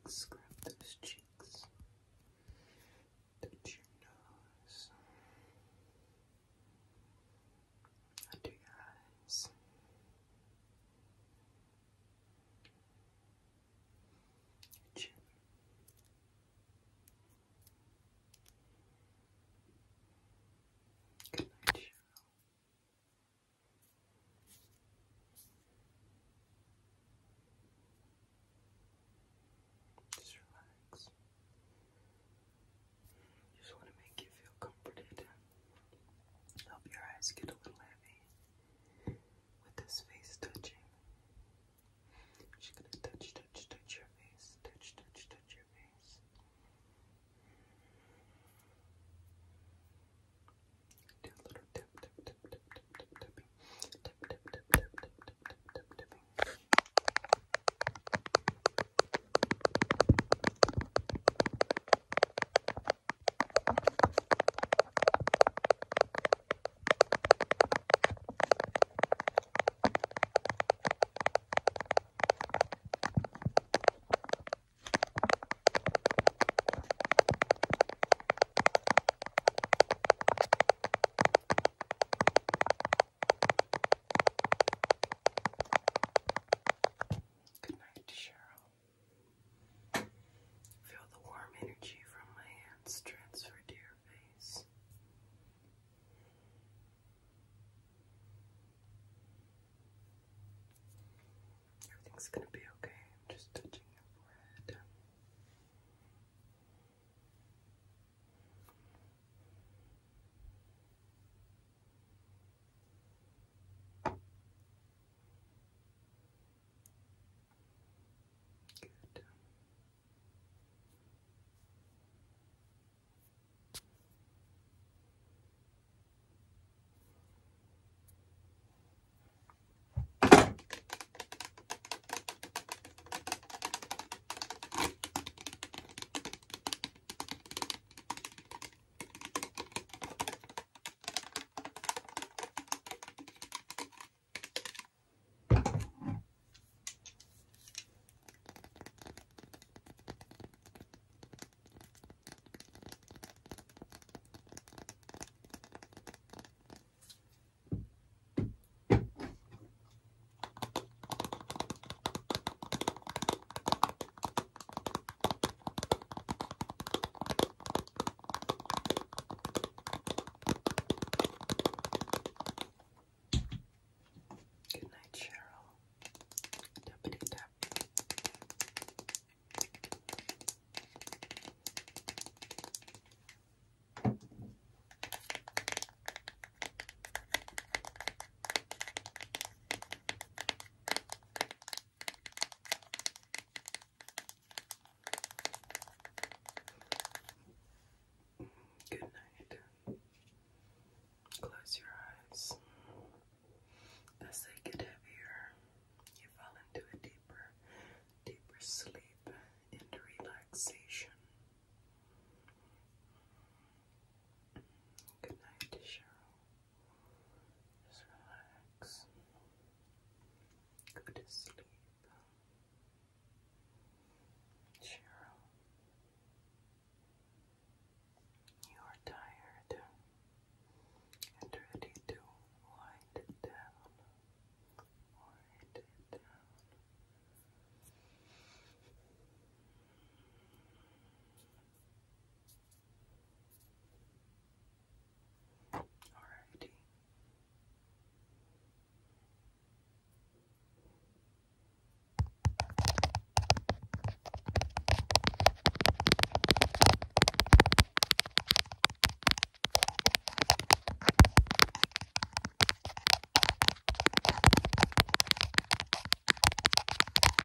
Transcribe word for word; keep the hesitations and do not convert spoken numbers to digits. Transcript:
scrub those cheeks. Touch your nose. Under your eyes. Your chin. Good night, Sheryl. Just relax. Just want to make you feel comforted. Help your eyes get a little heavy with this face touching. Just gonna touch, touch, touch your face. Touch, touch, touch your face. Do a little tap, tap, tap, tap, tap, tap, tapping. Tap, tap, tap, tap, tap, tap, tap, tap, tapping. Good night, Sheryl. Feel the warm energy from my hands transfer to your face. Everything's gonna be okay. I'm just touching your forehead. Good. Good night, Sheryl. Tappity tap. Good night. Close your eyes. As they get heavier, you fall into a deeper, deeper sleep, into relaxation. Good night, Sheryl. Just relax. Go to sleep.